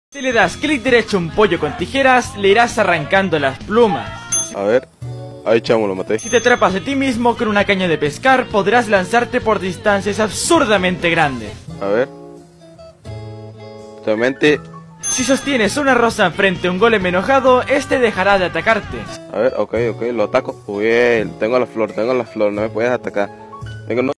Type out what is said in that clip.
Si le das clic derecho a un pollo con tijeras, le irás arrancando las plumas. A ver, ahí chamo, lo maté. Si te atrapas a ti mismo con una caña de pescar, podrás lanzarte por distancias absurdamente grandes. A ver. Realmente. Si sostienes una rosa enfrente a un golem enojado, este dejará de atacarte. A ver, ok, lo ataco. Uy, tengo la flor, no me puedes atacar. Tengo